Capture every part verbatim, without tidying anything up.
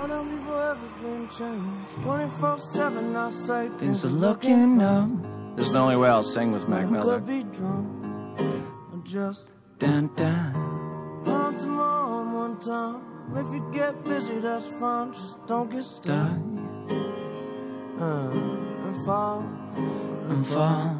Things are looking up. This is the only way I'll sing with Mac Miller. Dun, dun. On tomorrow one time. If you get busy, that's fine. Just don't get stuck. Uh, and fall. And fall.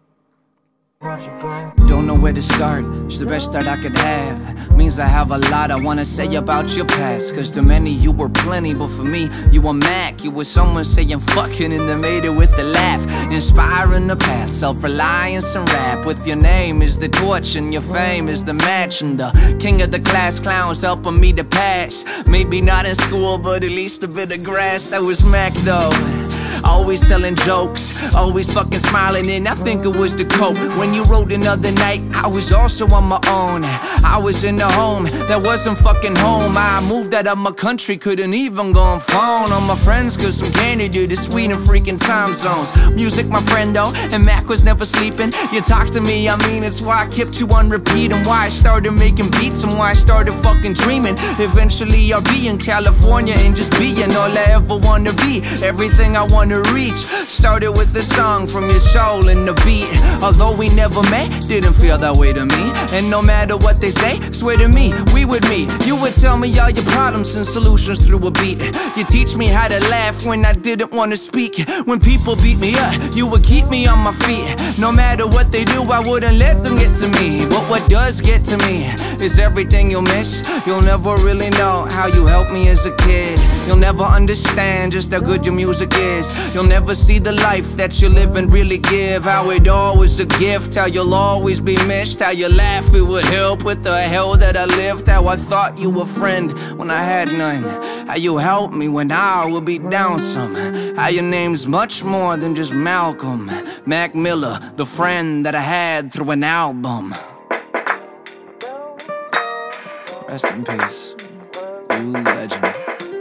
Don't know where to start, it's the best start I could have. Means I have a lot I wanna say about your past. Cause to many you were plenty, but for me, you were Mac. You were someone saying fucking and then made it with a laugh. Inspiring the path, self-reliance and rap. With your name is the torch and your fame is the match. And the king of the class clowns helping me to pass. Maybe not in school, but at least a bit of grass. That was Mac though. Always telling jokes, always fucking smiling, and I think it was the coke. When you wrote another night, I was also on my own. I was in a home that wasn't fucking home. I moved out of my country, couldn't even go on phone. All my friends got some candy due to sweet and freaking time zones. Music my friend though, and Mac was never sleeping. You talk to me, I mean it's why I kept you on repeat. And why I started making beats, and why I started fucking dreaming. Eventually I'll be in California and just being all I ever wanna be. Everything I wanna reach started with a song from your soul and the beat. Although we never met, didn't feel that way to me. And no matter what they say, swear to me, we would meet. You would tell me all your problems and solutions through a beat. You teach me how to laugh when I didn't want to speak. When people beat me up, you would keep me on my feet. No matter what they do, I wouldn't let them get to me. But what does get to me is everything you'll miss. You'll never really know how you helped me as a kid. You'll never understand just how good your music is. You'll never see the life that you live and really give. How it all was a gift, how you'll always be missed. How you laugh, it would help with the hell that I lived. How I thought you were a friend when I had none. How you helped me when I would be down some. How your name's much more than just Malcolm. Mac Miller, the friend that I had through an album. Rest in peace, you legend.